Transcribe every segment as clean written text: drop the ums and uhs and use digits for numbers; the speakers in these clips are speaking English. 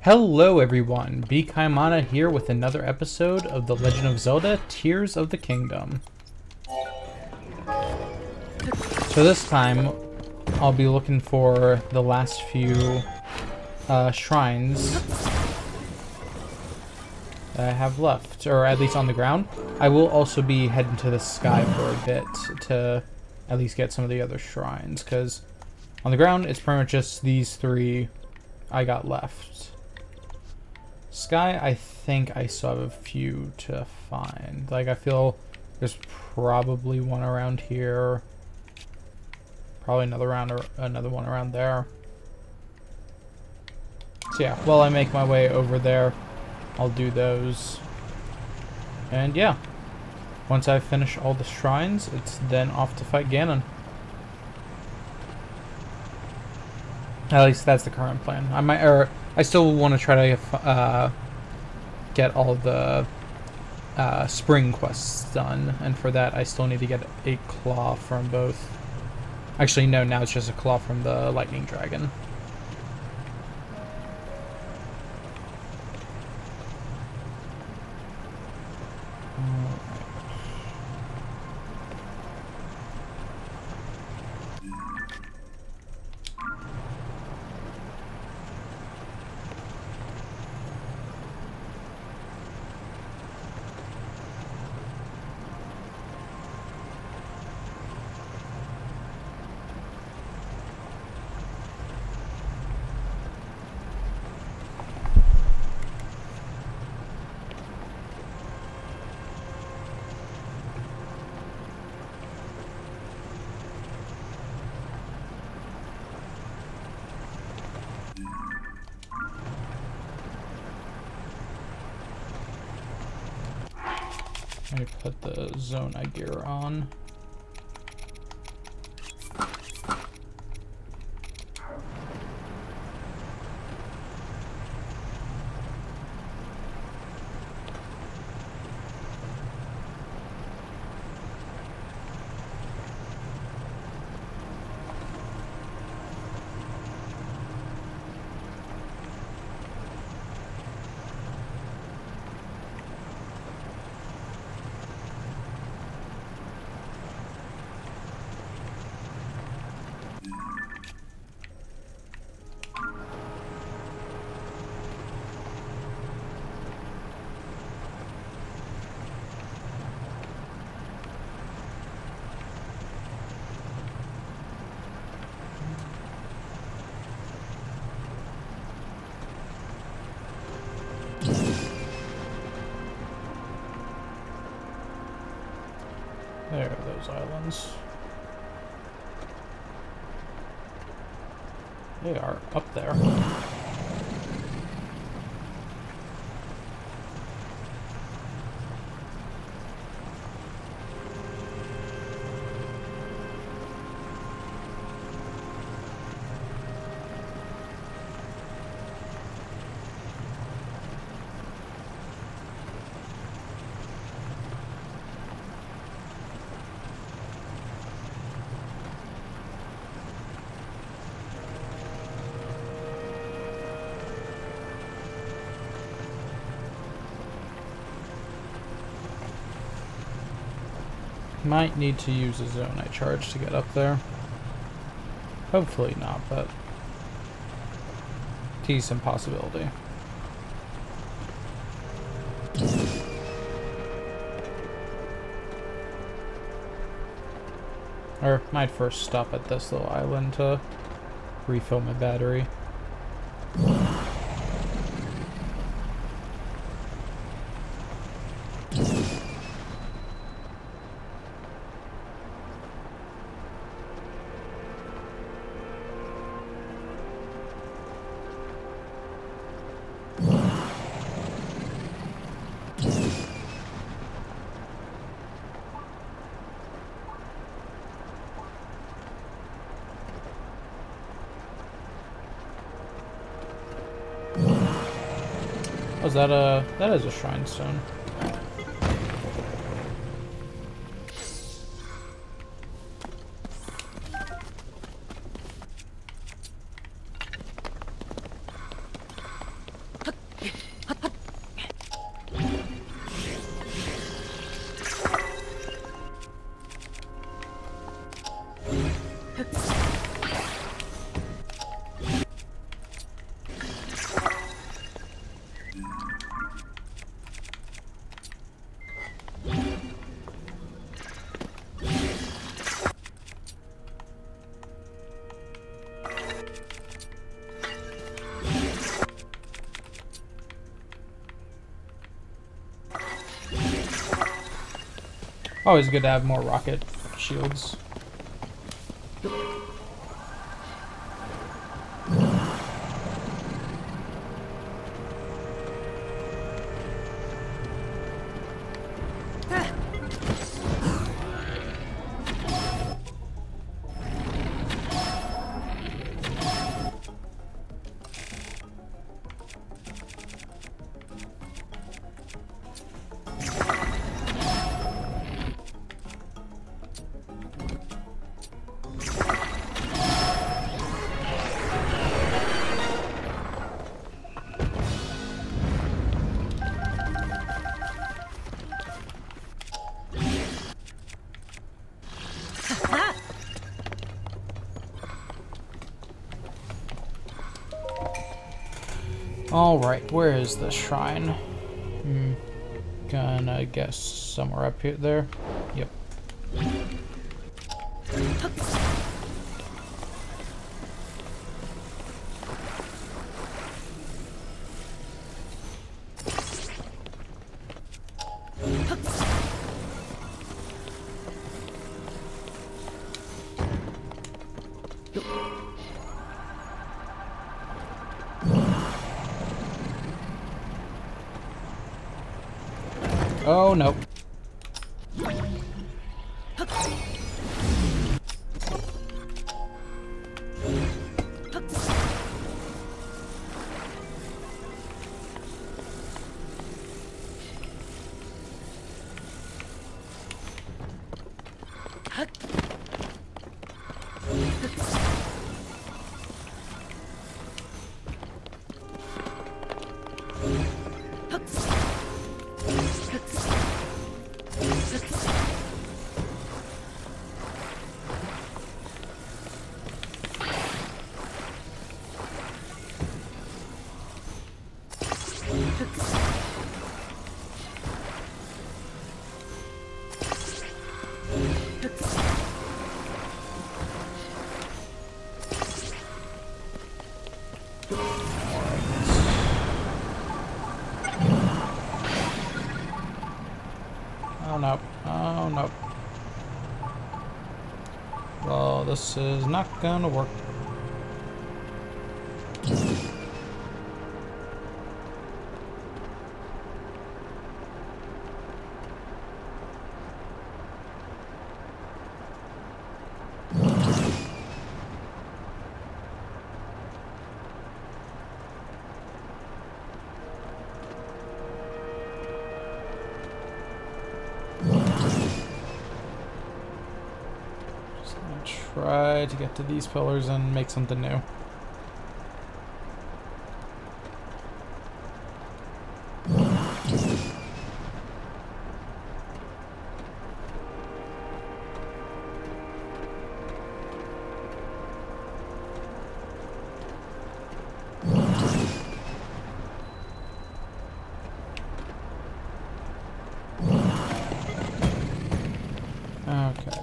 Hello everyone, B. Kaimana here with another episode of The Legend of Zelda Tears of the Kingdom. So this time, I'll be looking for the last few shrines that I have left, or at least on the ground. I will also be heading to the sky for a bit to at least get some of the other shrines, because on the ground it's pretty much just these three I got left. Sky, I think I still have a few to find. Like, I feel there's probably one around here. Probably another one around there. So yeah, while I make my way over there, I'll do those. And yeah, once I finish all the shrines, it's then off to fight Ganon. At least that's the current plan. I still want to try to get all the spring quests done, and for that I still need to get a claw from both. Actually, no, now it's just a claw from the lightning dragon. Let me put the Zona gear on. There are those islands. They are up there. Might need to use a Zona charge to get up there. Hopefully not, but decent possibility. Or might first stop at this little island to refill my battery. Oh, is that that is a shrine stone. Always good to have more rocket shields. Alright, where is the shrine? Gonna guess somewhere up here, there. Yep. Oh, no. Oh no. Oh no. Well, this is not gonna work. Try to get to these pillars and make something new. Okay.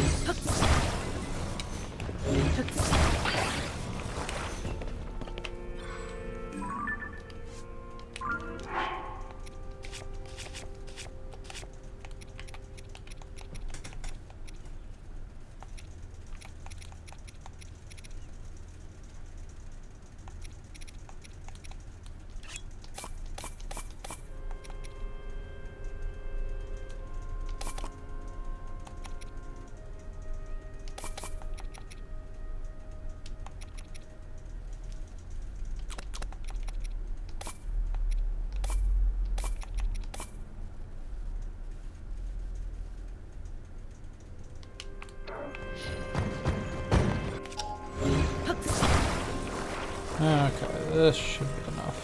Okay, this should be enough.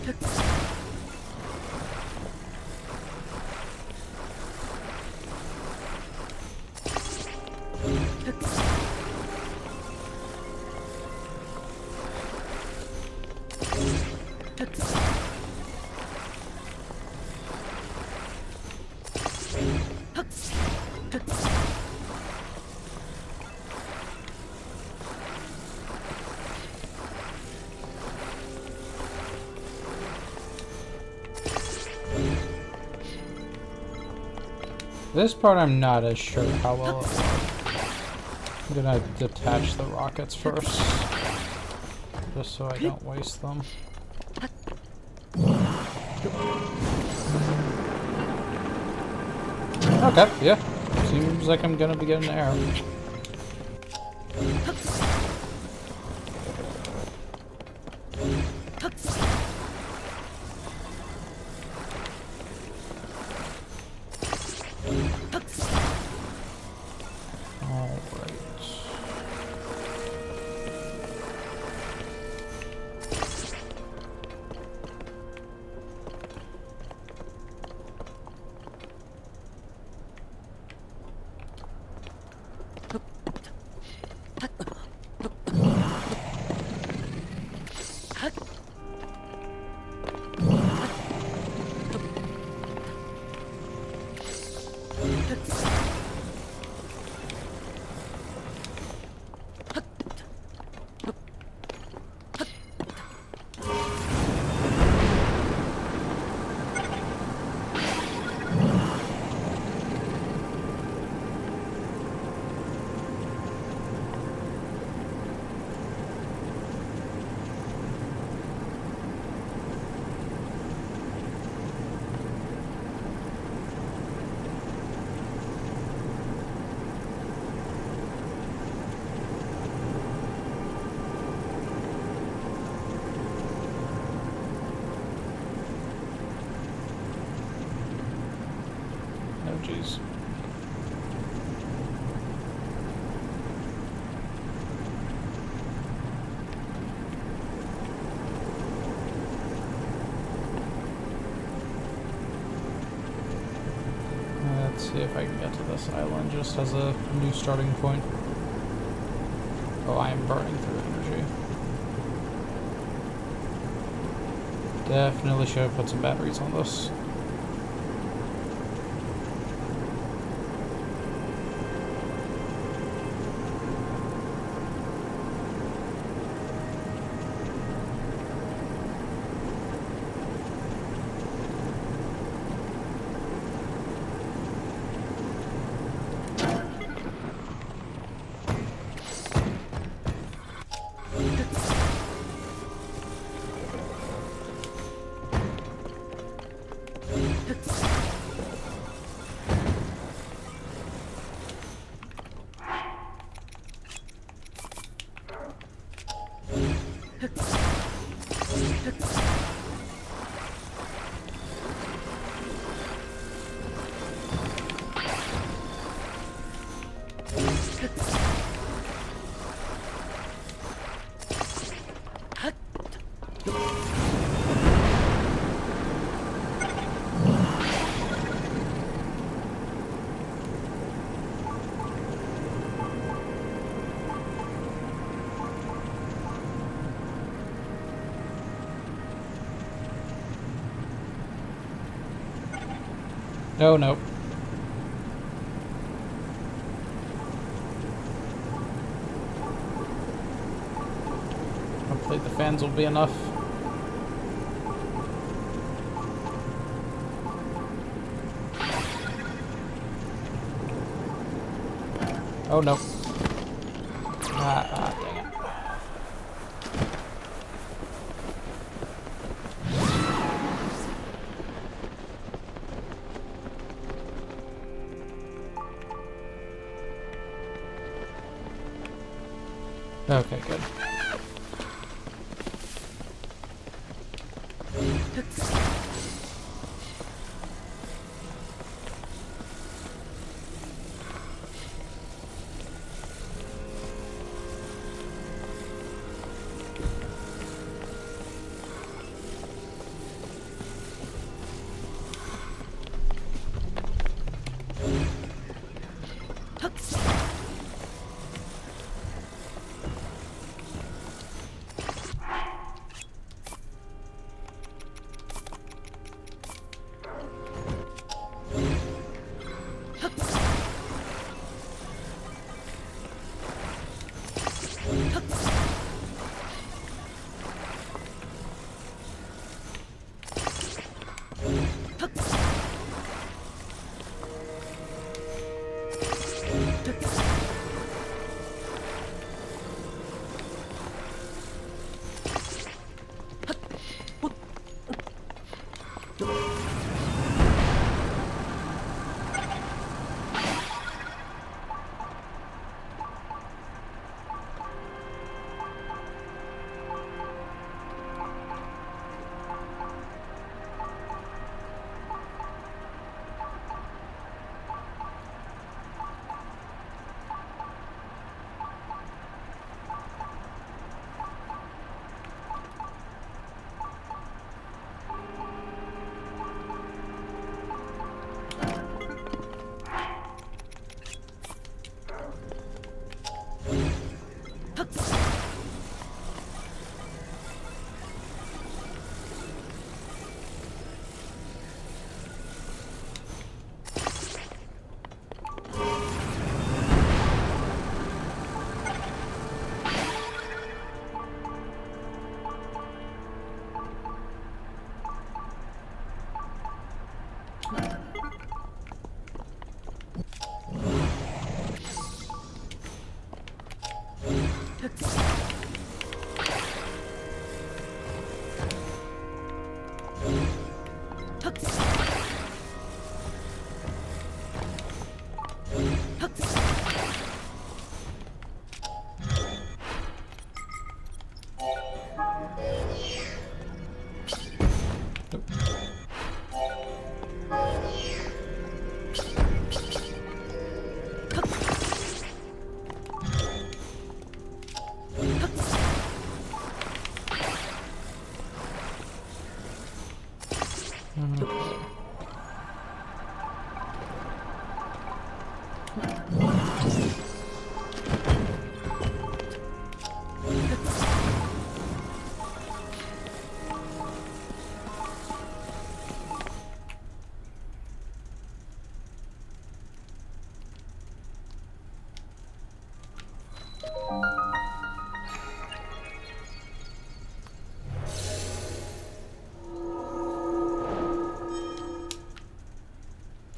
This part I'm not as sure how well it works. I'm gonna detach the rockets first, just so I don't waste them. Okay, yeah. Seems like I'm gonna be getting air. Jeez. Let's see if I can get to this island just as a new starting point. Oh, I am burning through energy. Definitely should have put some batteries on this. No, no. Hopefully the fans will be enough. Oh no. Dang it. Okay, good.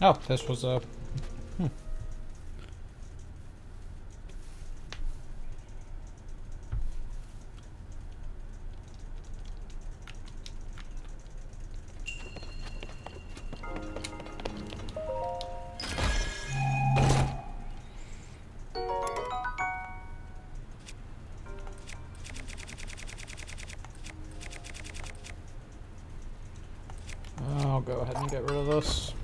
Oh, this was a... I'll go ahead and get rid of this.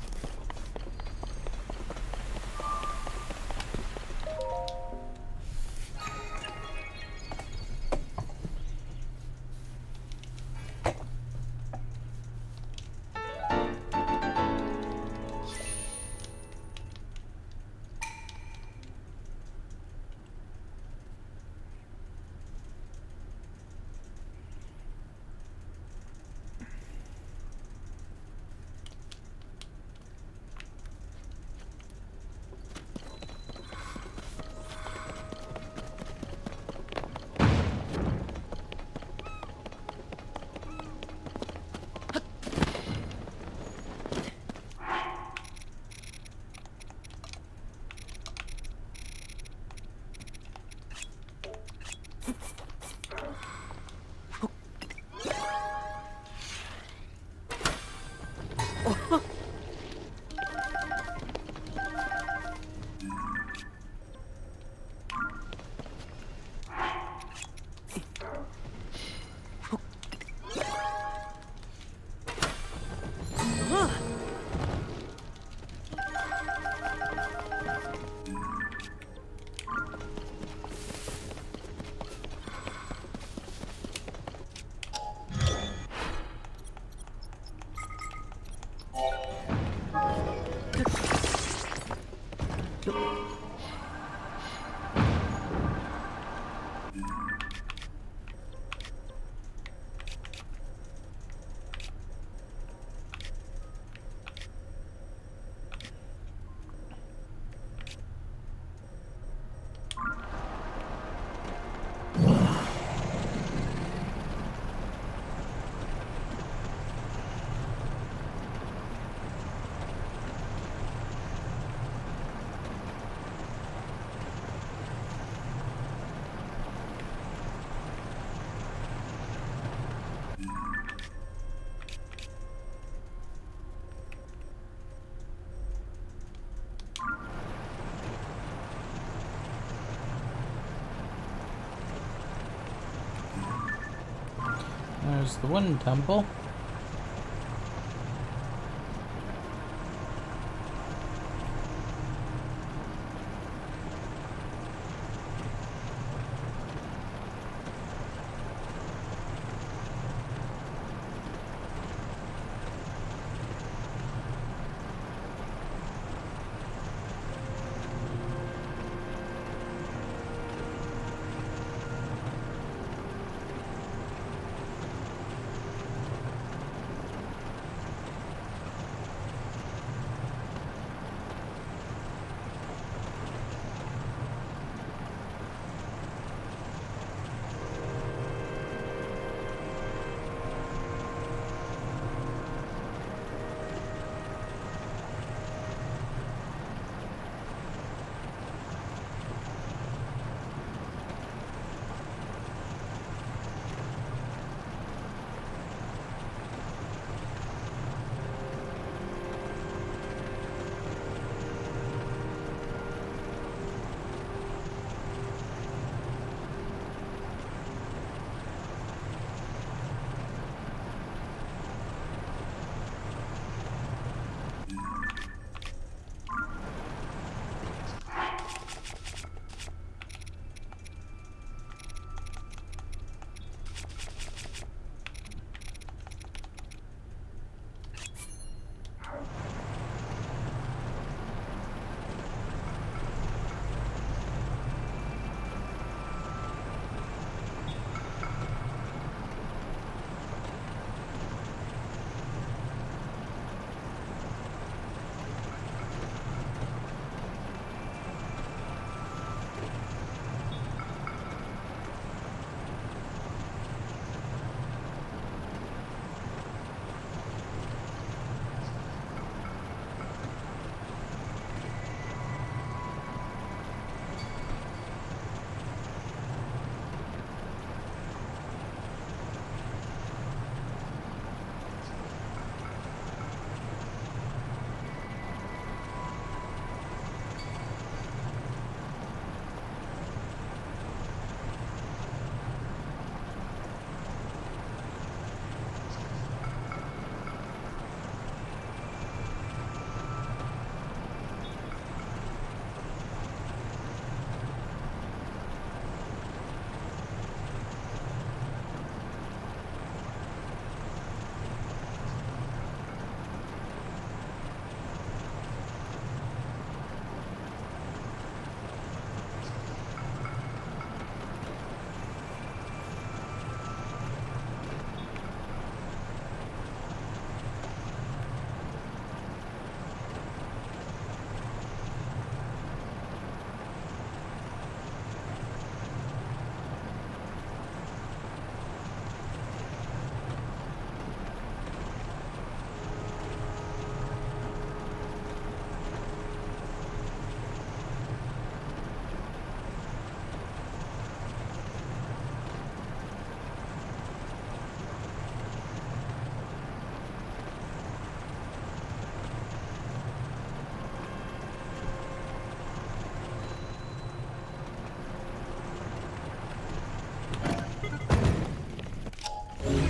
There's the Wind Temple.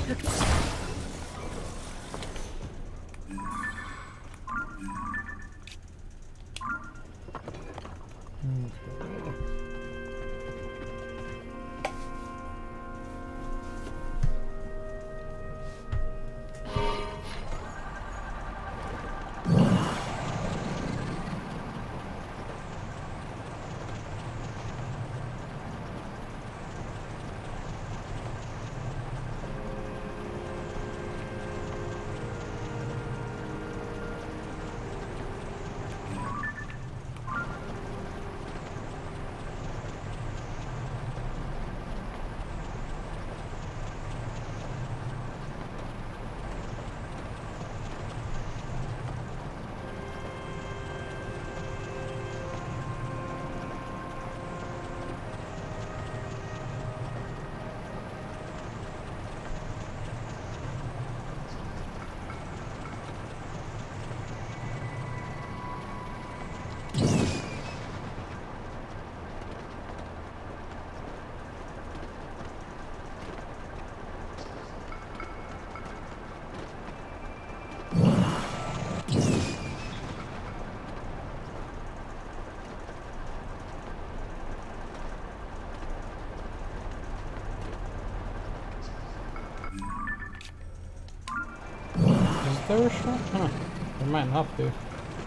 Is there a shrine? Huh. There might not be.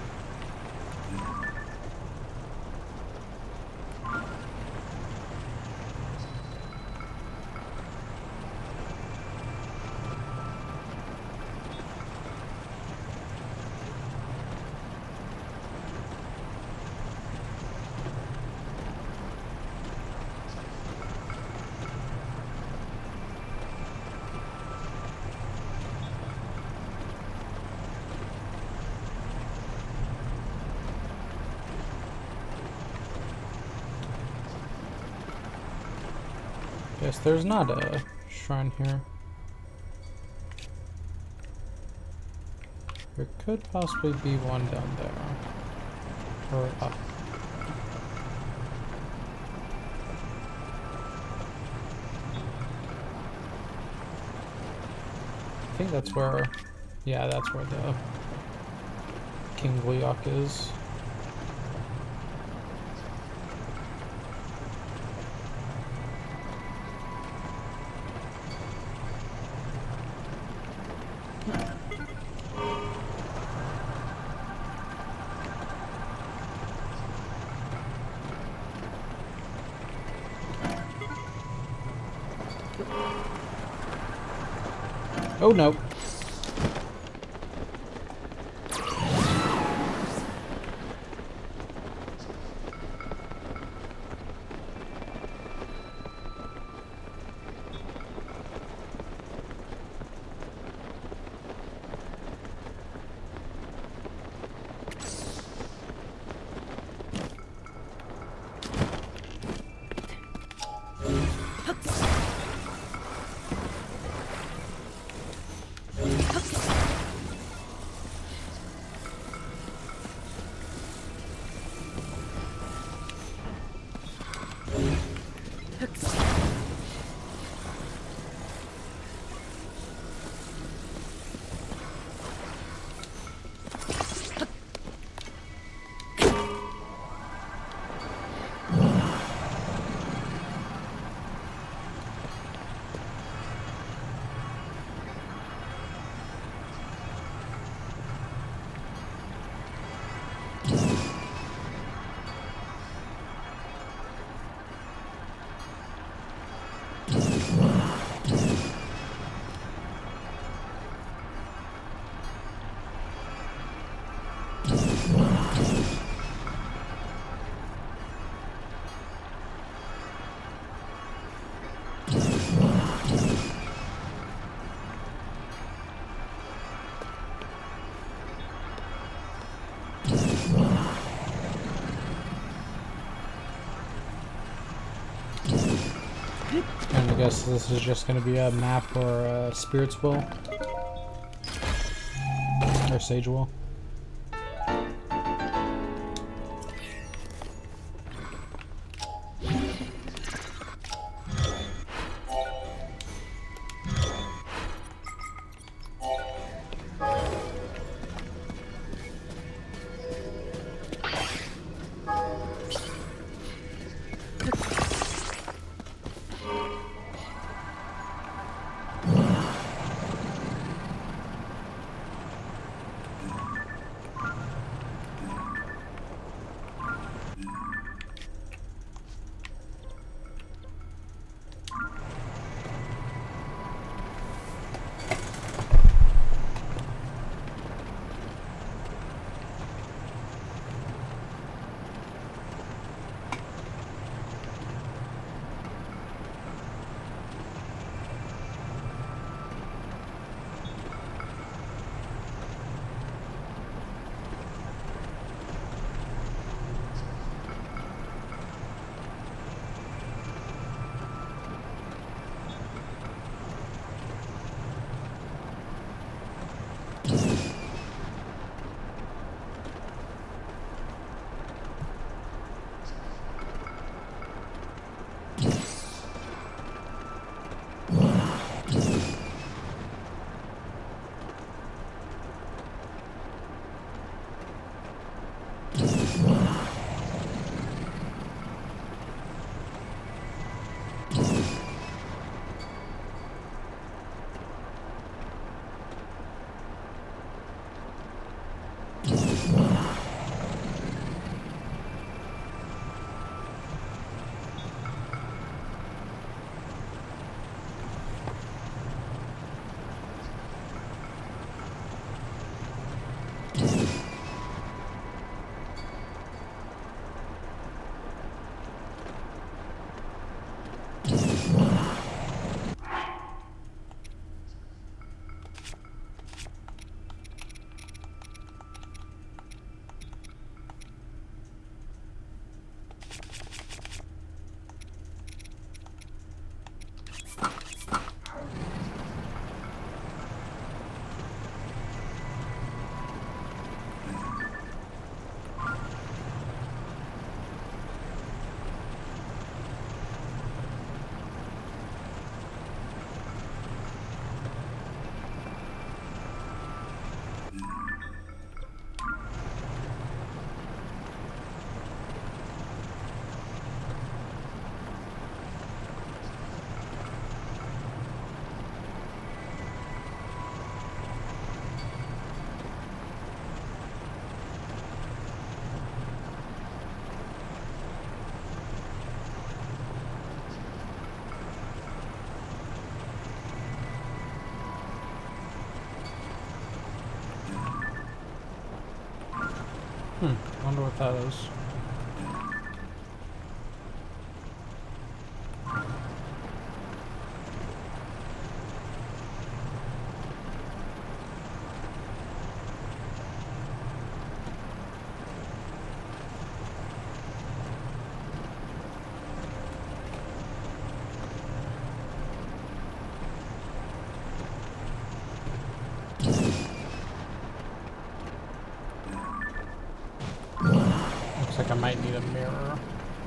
Guess there's not a shrine here. There could possibly be one down there. Or up. I think that's where, yeah, that's where the King Gleeok is. Oh no. And I guess this is just going to be a map or a Spirit's Will. Or Sage Will. Wonder what that is. Looks like I might need a mirror.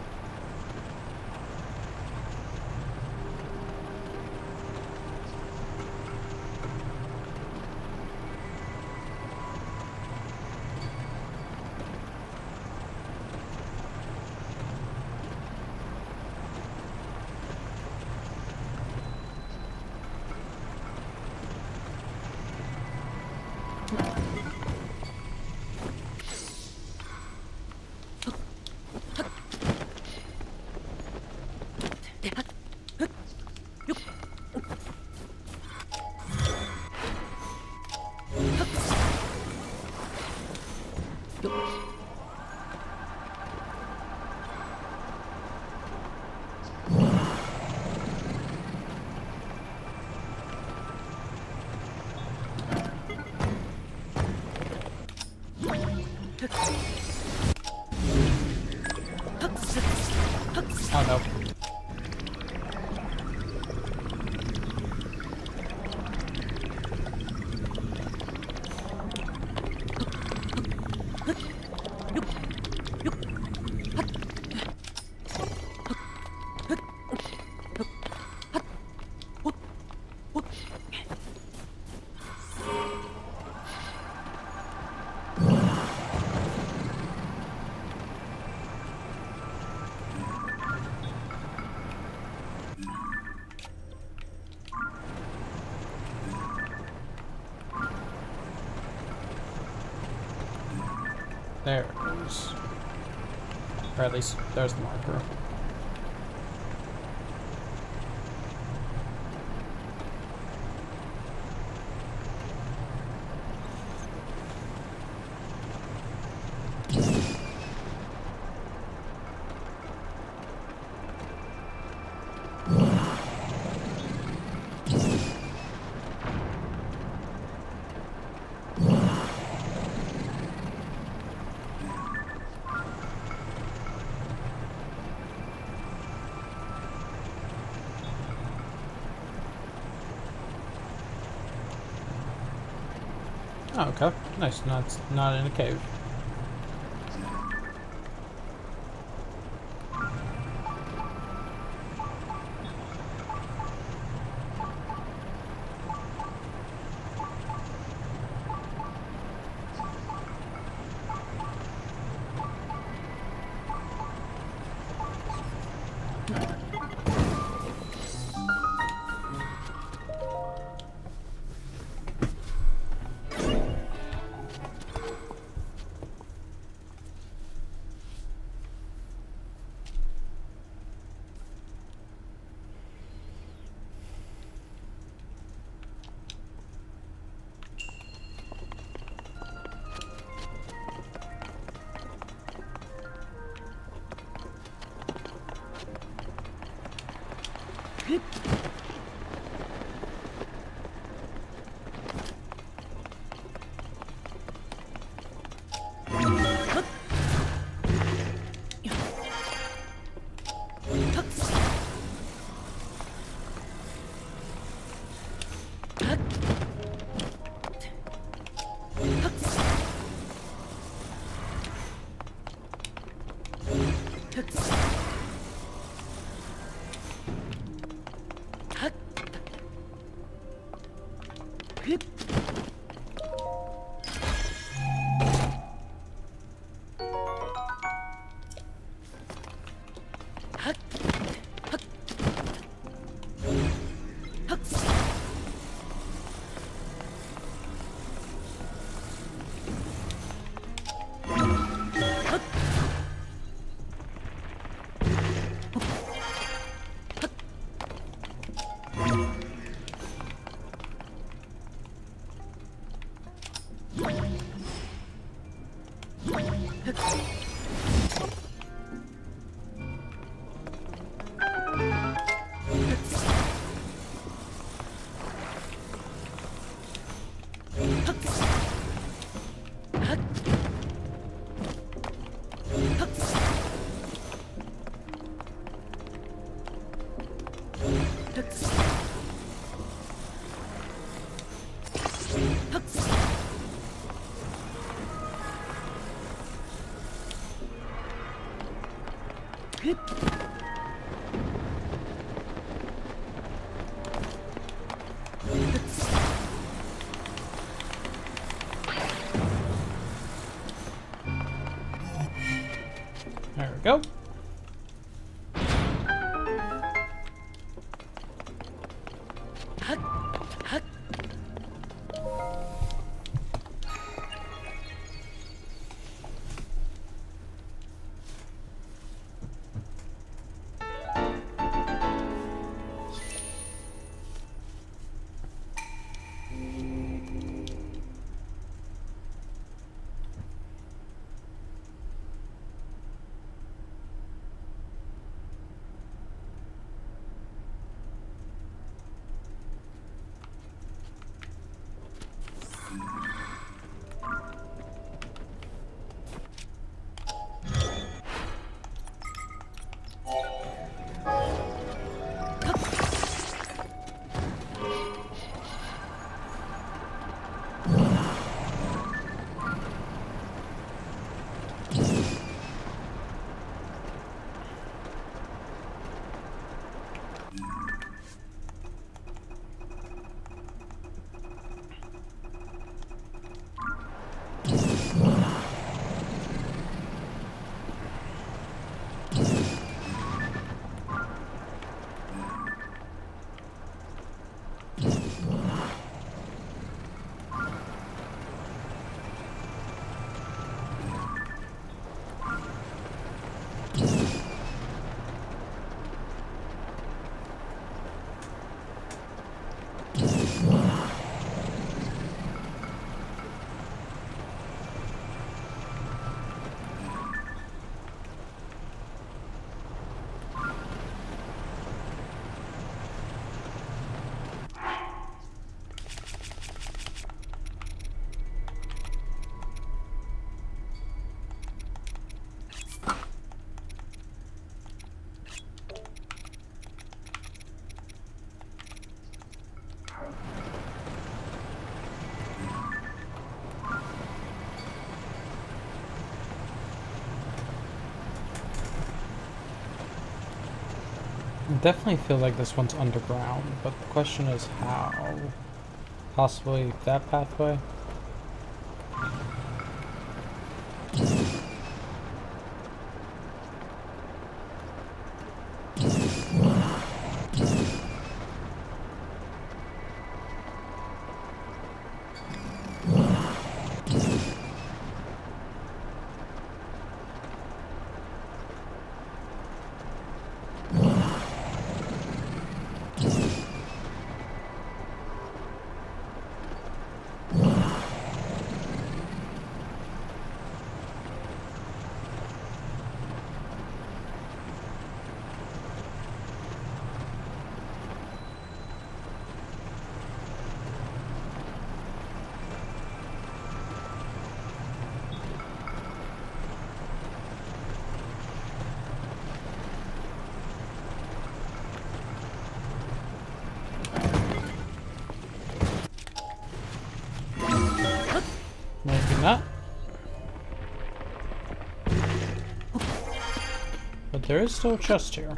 Oh no. There it is. Or at least, there's the marker. Oh, okay. Nice. Not in a cave. There we go. I definitely feel like this one's underground, but the question is how? Possibly that pathway? Maybe not. But there is still a chest here.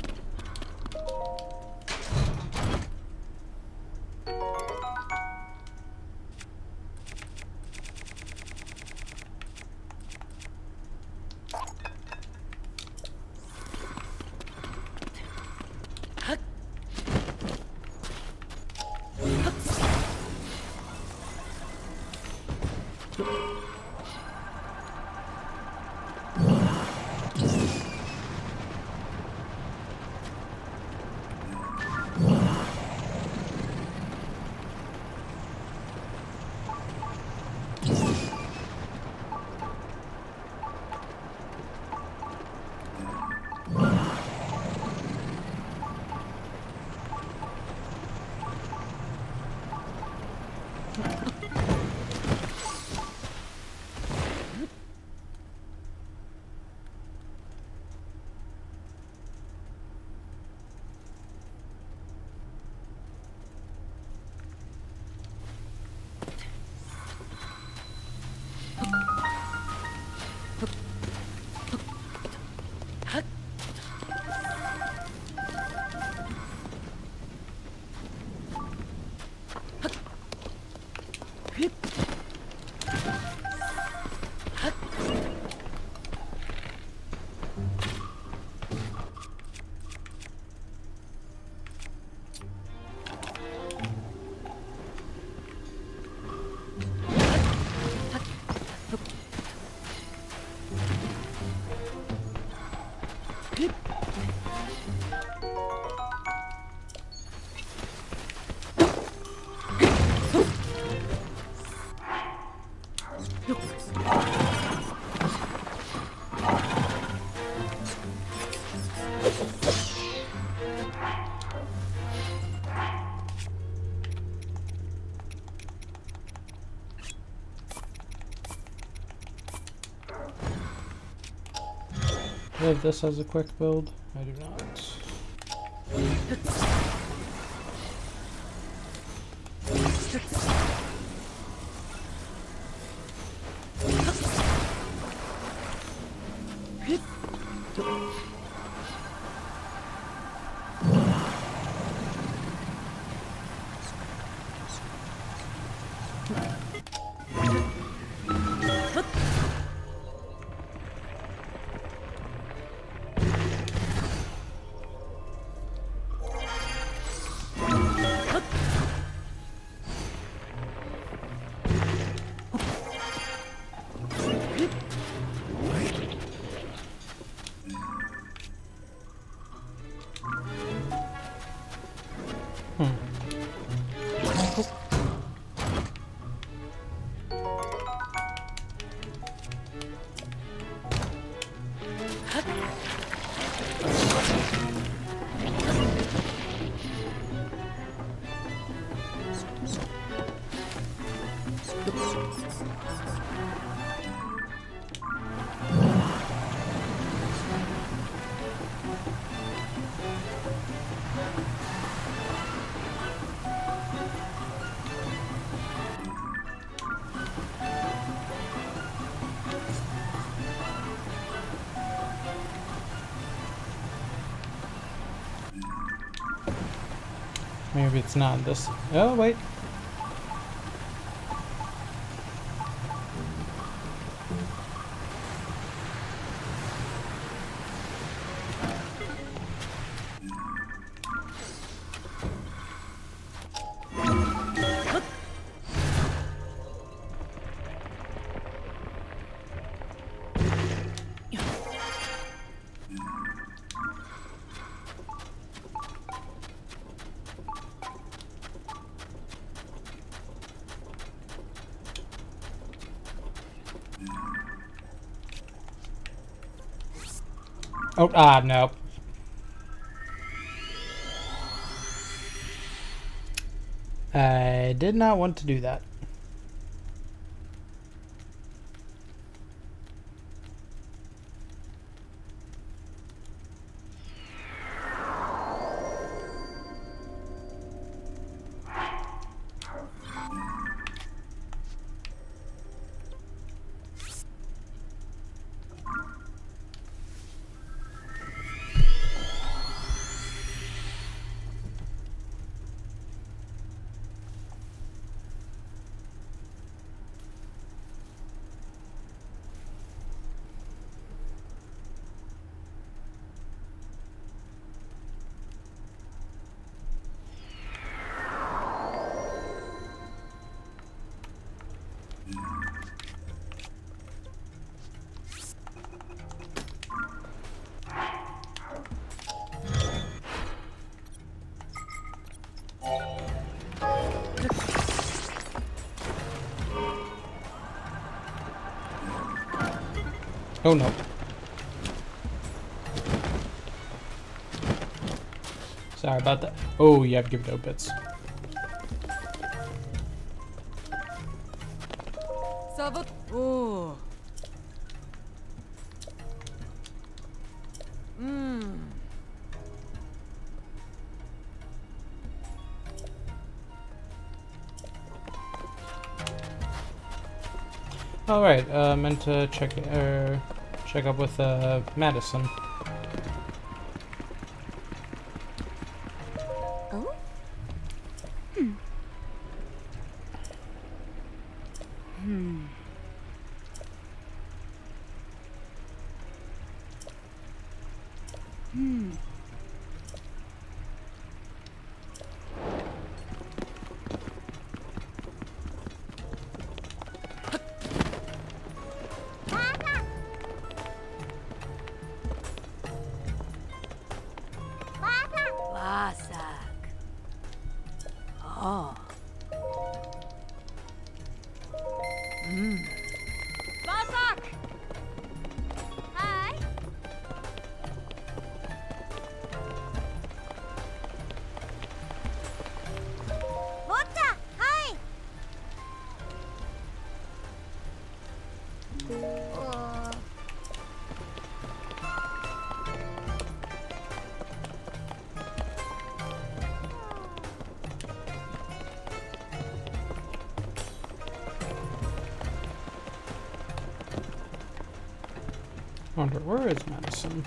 Do I have this as a quick build? I do not. Maybe it's not this. Oh, wait. Oh, no. I did not want to do that. Oh no. Sorry about that. Oh, you have Gerudo bits. Oh. All right. Meant to check up with Madison. Oh. Wonder, where is Madison?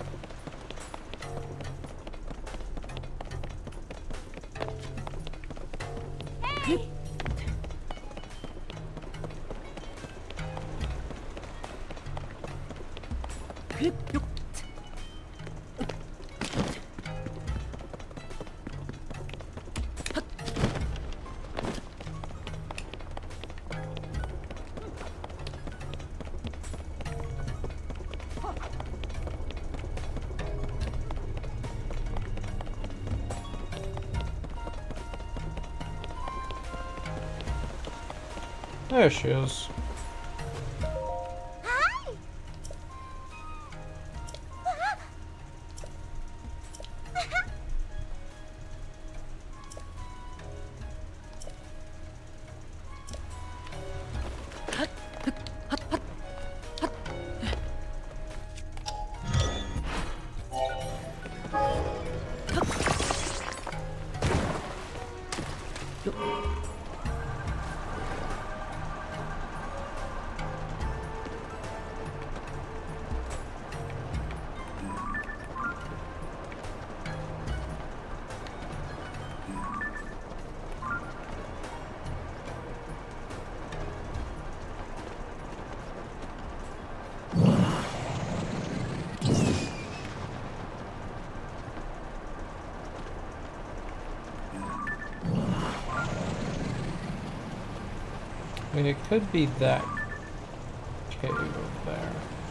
There she is. I mean, it could be that cave over there.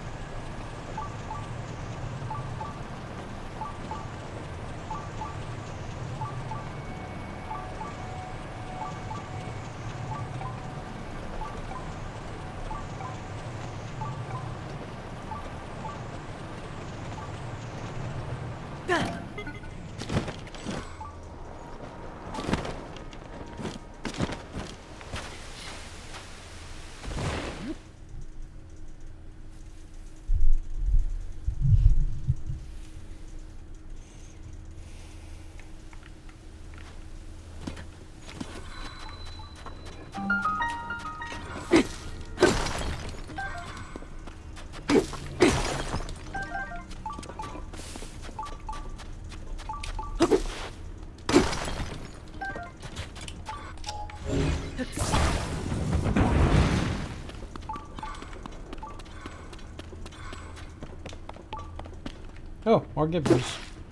Oh, more gibbers.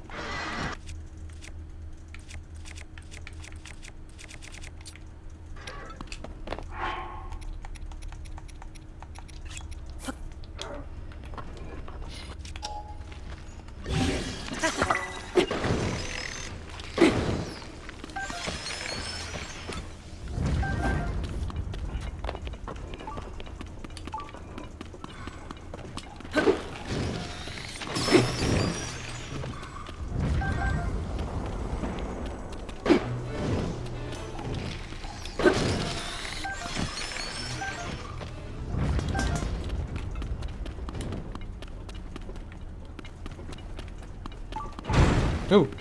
Oh.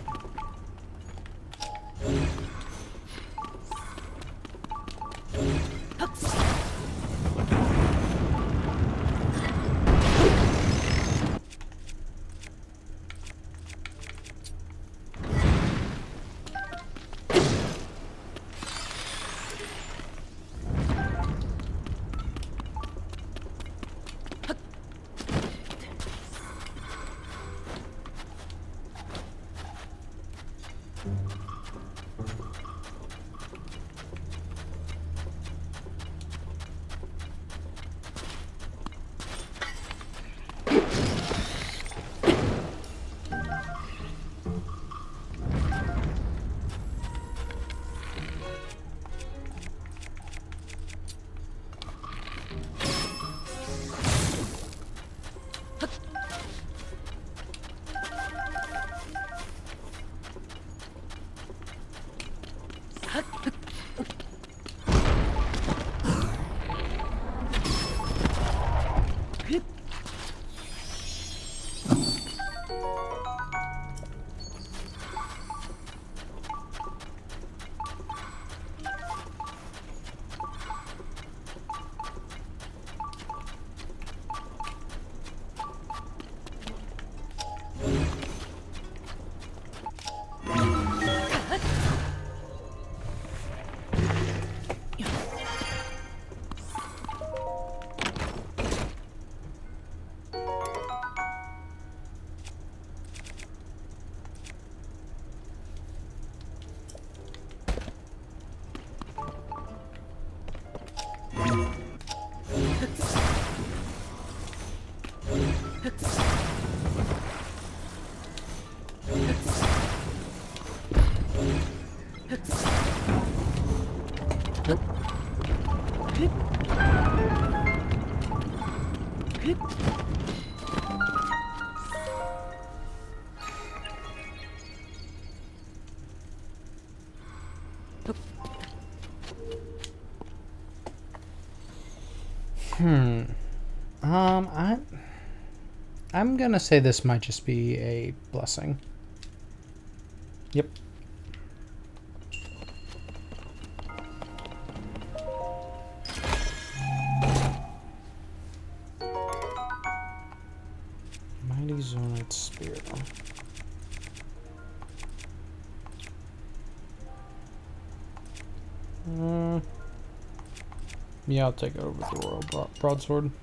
I'm gonna say this might just be a blessing. Yep. Mighty Zonite Spear. Yeah, I'll take it over the Royal Broadsword.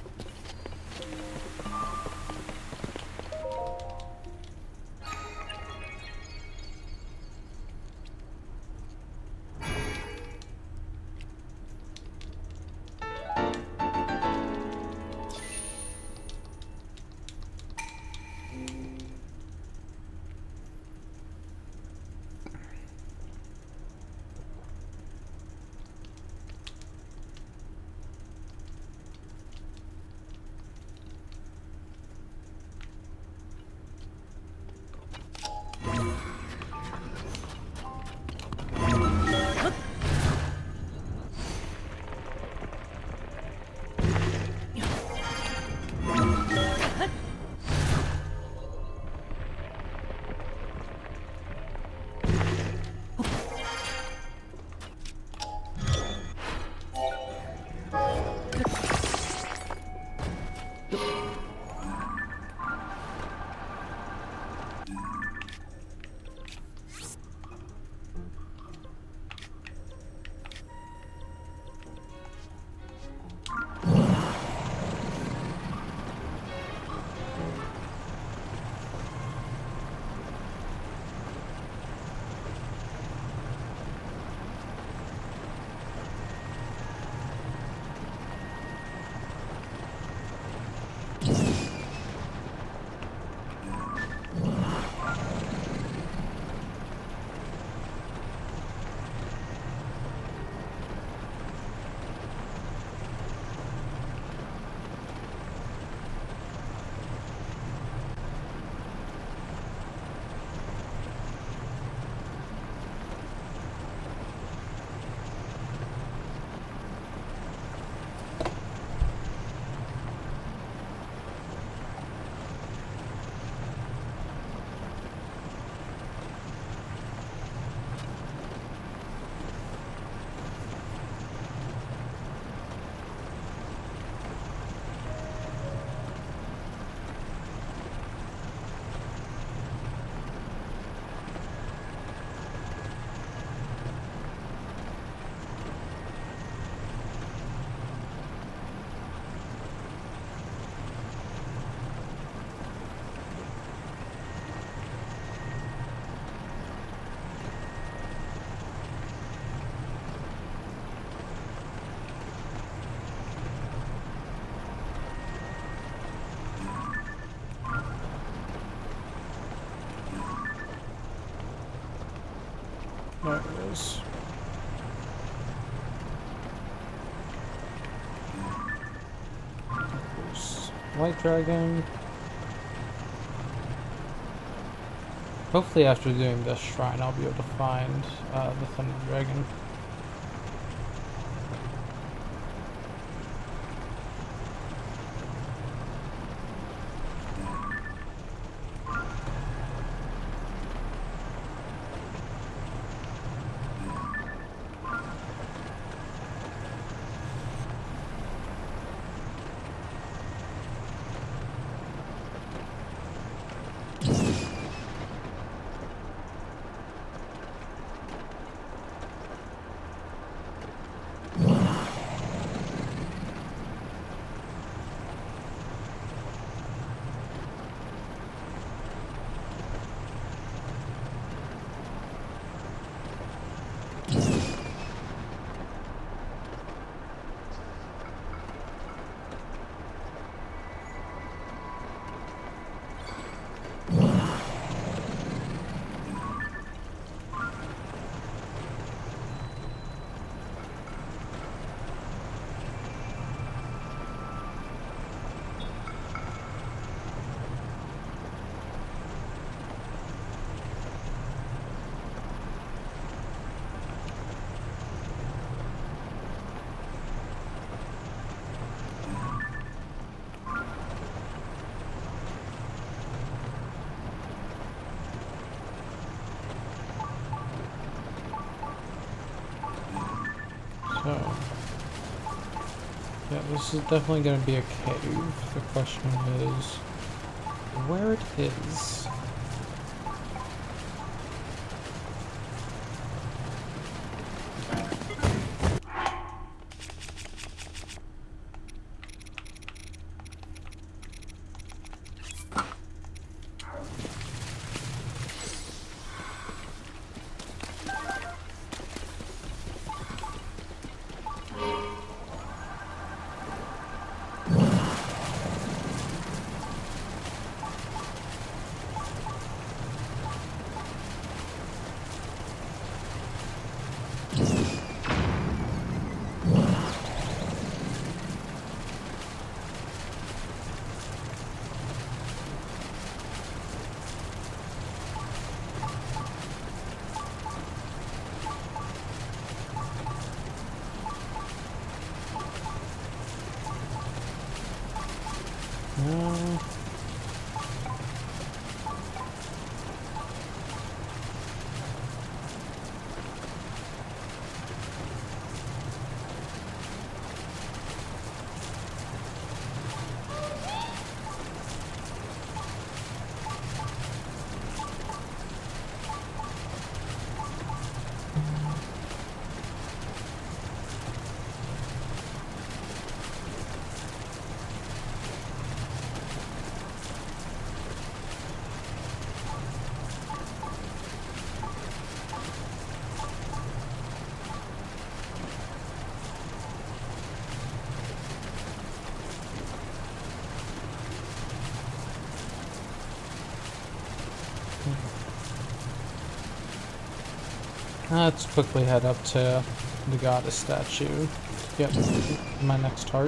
There it is. There's White Dragon. Hopefully after doing this shrine I'll be able to find the Thunder Dragon. So, yeah, this is definitely going to be a cave. The question is where it is. Let's quickly head up to the goddess statue to get my next heart.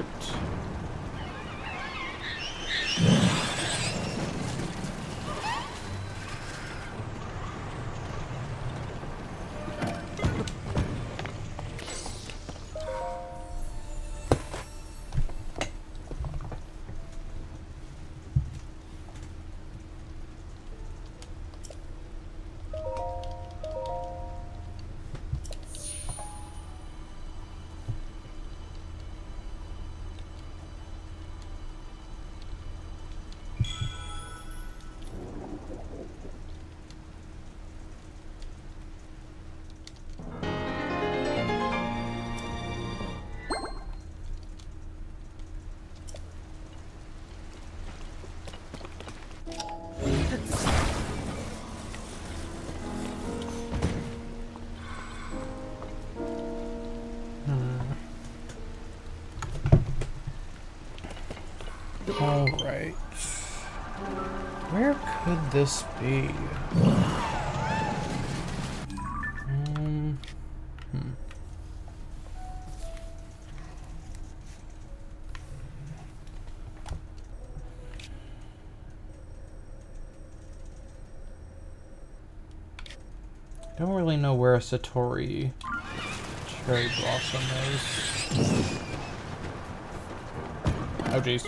Alright. Where could this be? Don't really know where a Satori cherry blossom is. Oh jeez.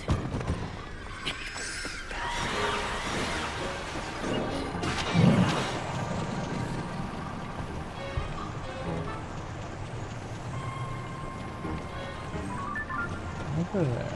Over there.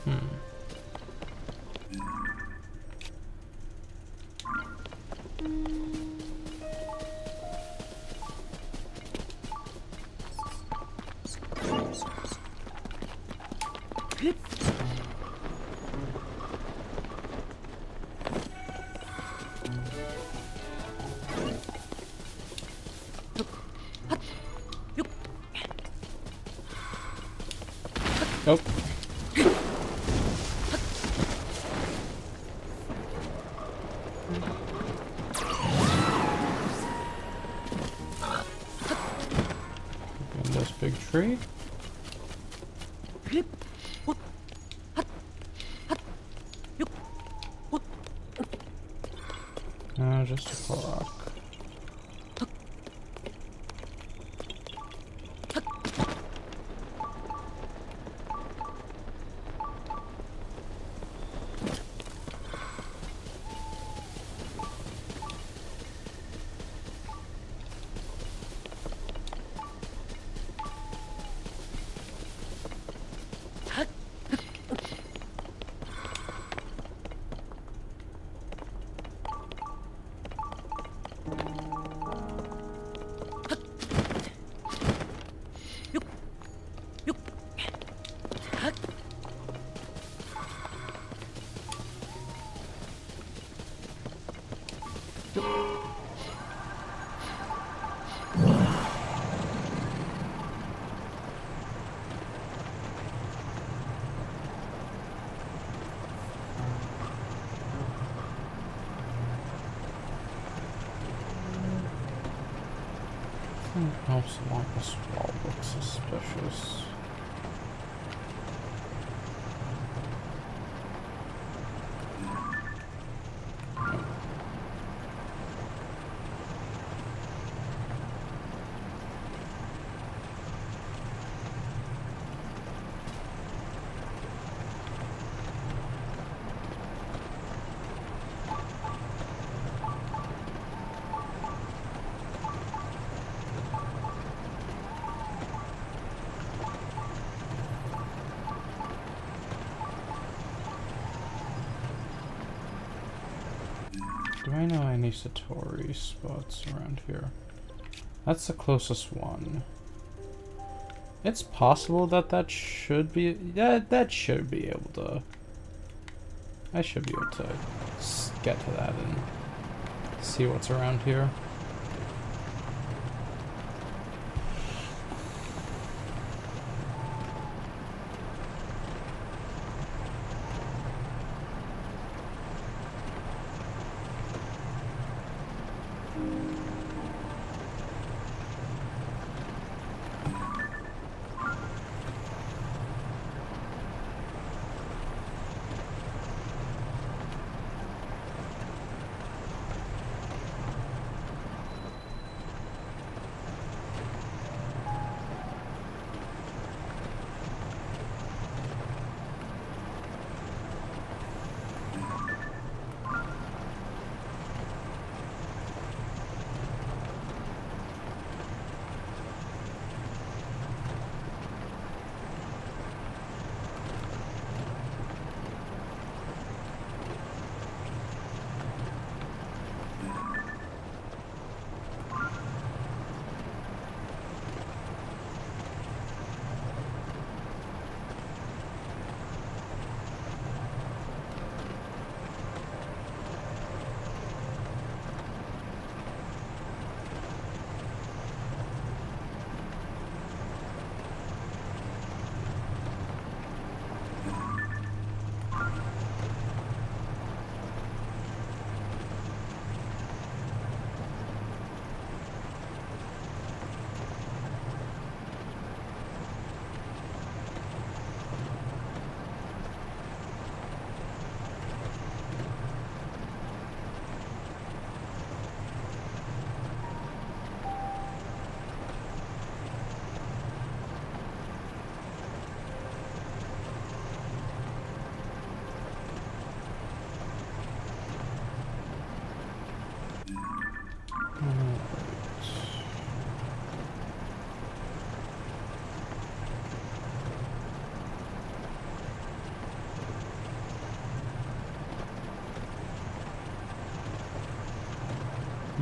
Nope. And this big tree. Just a clock. Helps along this wall looks suspicious. Do I know any Satori spots around here? That's the closest one. It's possible that that should be... that should be able to... I should be able to get to that and see what's around here.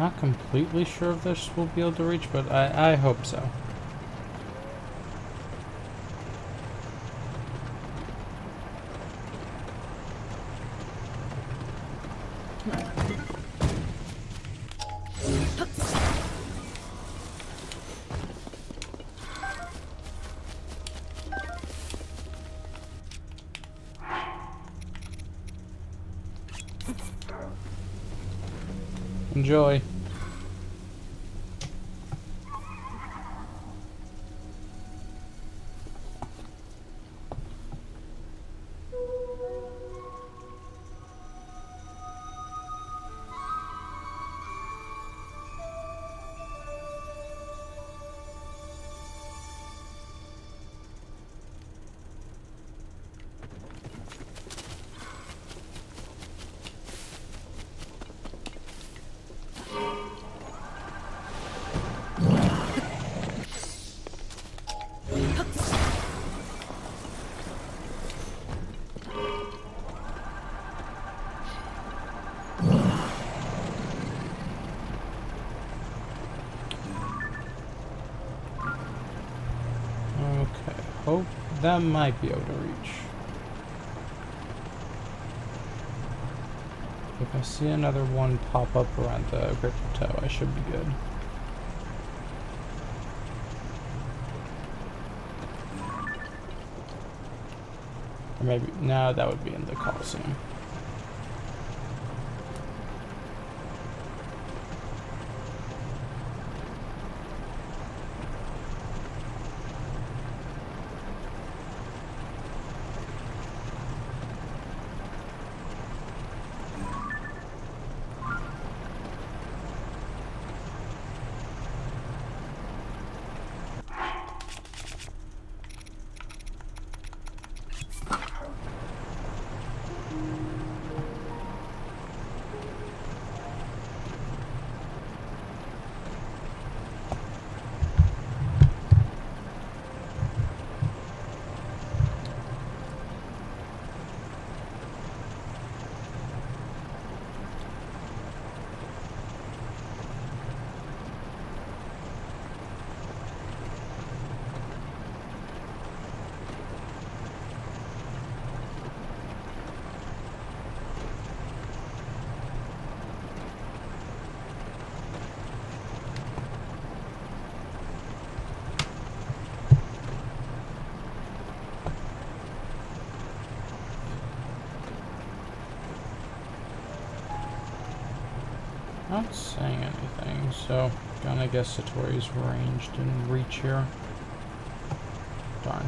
Not completely sure if this will be able to reach, but I hope so. Enjoy. Okay, hope that might be able to reach. If I see another one pop up around the grip of toe, I should be good. Or maybe, no, that would be in the Coliseum. Not saying anything, so gonna guess Satori's ranged in reach here. Darn.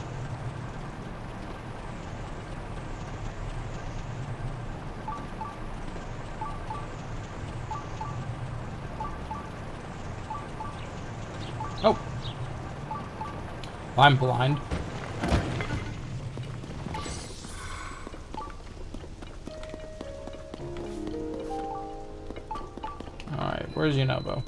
Oh! I'm blind. Where's Yunobo?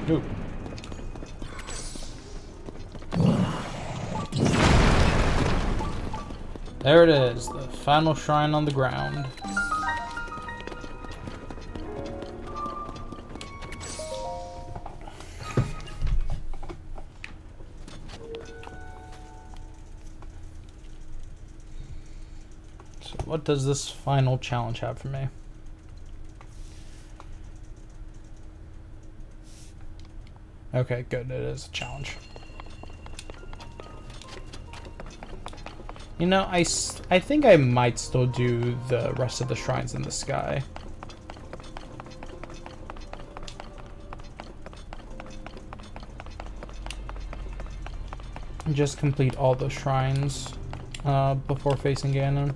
Ooh. There it is, the final shrine on the ground. So what does this final challenge have for me? Okay, good, it is a challenge. You know, I think I might still do the rest of the shrines in the sky. Just complete all the shrines before facing Ganon.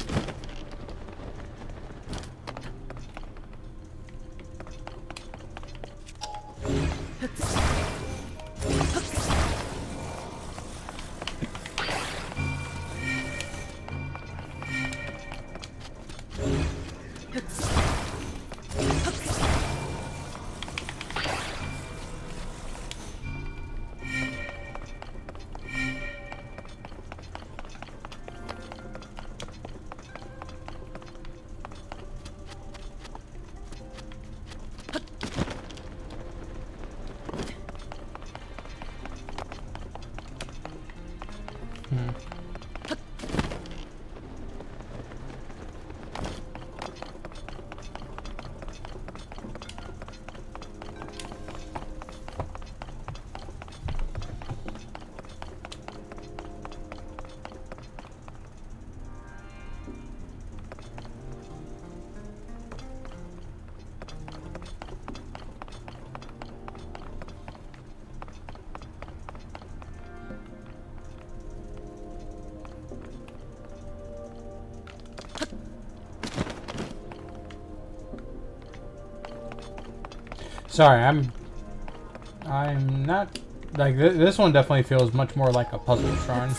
Sorry, I'm not like this one definitely feels much more like a puzzle shrine.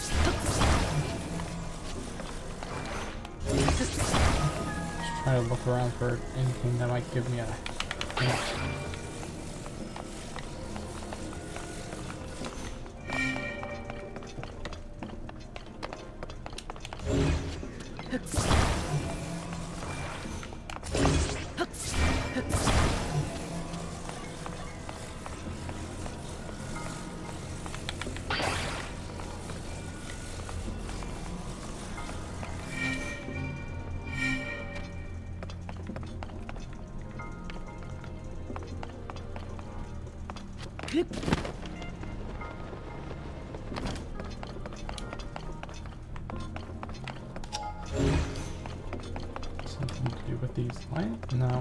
Just trying to look around for anything that might give me a hint. Something to do with these lights? No.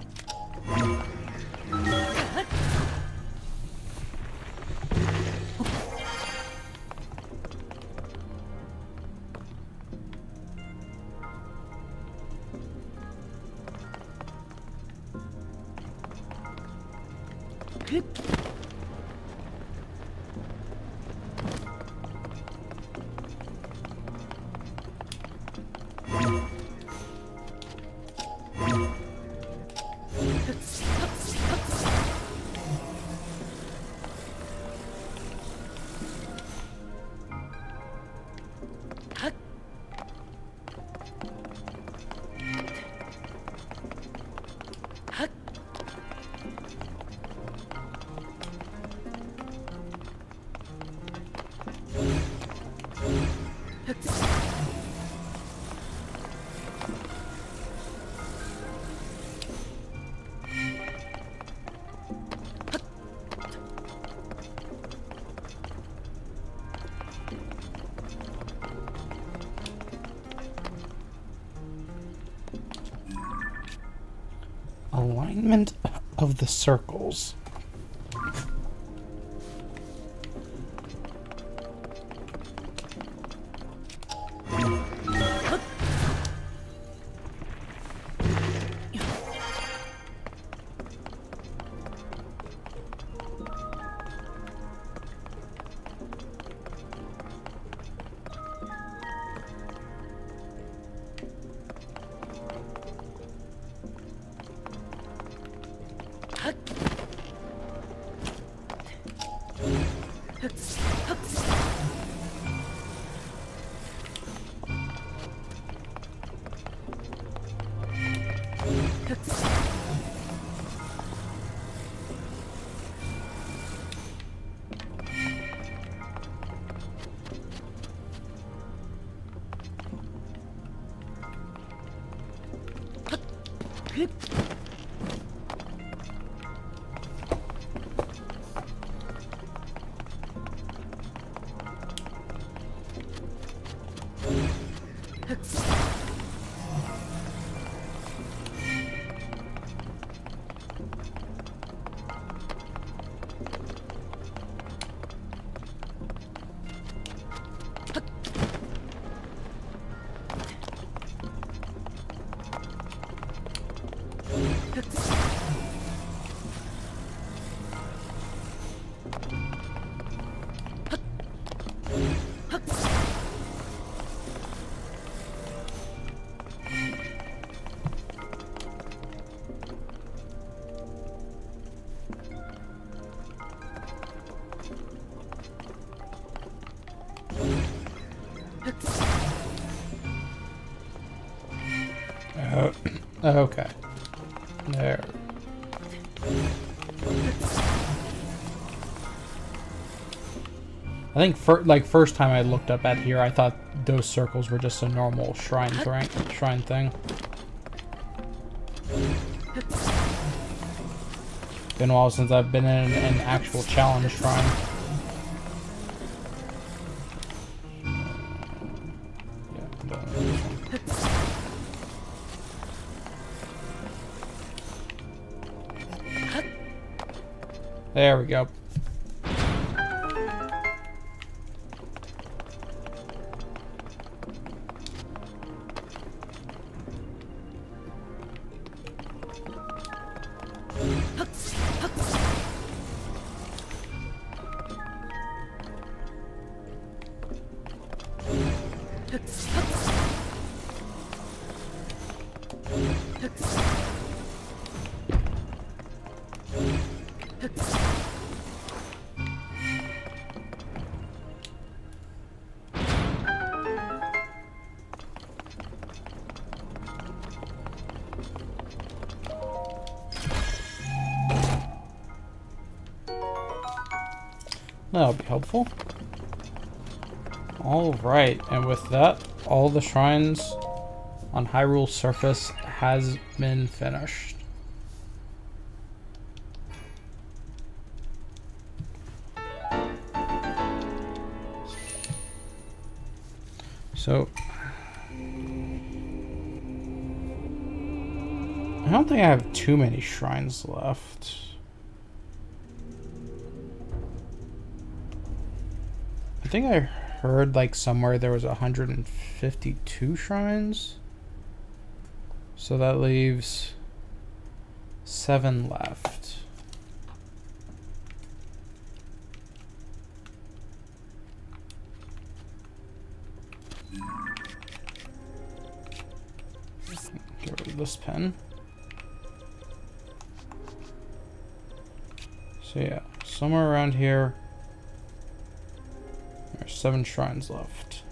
Alignment of the circles. Okay. There. I think first time I looked up at here, I thought those circles were just a normal shrine thing. Been a while since I've been in an actual challenge shrine. There we go. That'll be helpful. Alright, and with that, all the shrines on Hyrule's surface has been finished. So, I don't think I have too many shrines left. I think I heard like somewhere there was 152 shrines. So that leaves 7 left. Get rid of this pen. So yeah, somewhere around here, there's 7 shrines left.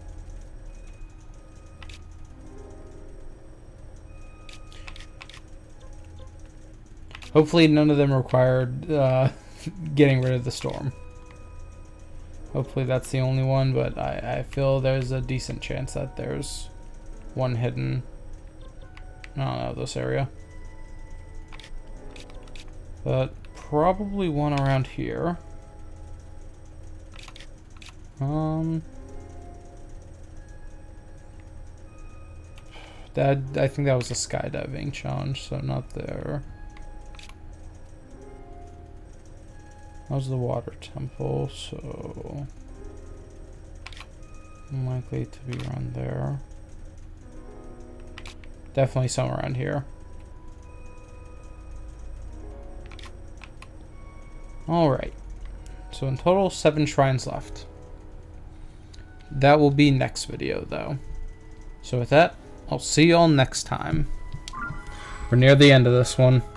Hopefully none of them required getting rid of the storm. Hopefully that's the only one, but I feel there's a decent chance that there's one hidden, I don't know, this area. But probably one around here. I think that was a skydiving challenge, so not there. That was the water temple, so unlikely to be around there. Definitely somewhere around here. Alright. So in total, 7 shrines left. That will be next video, though. So with that, I'll see y'all next time. We're near the end of this one.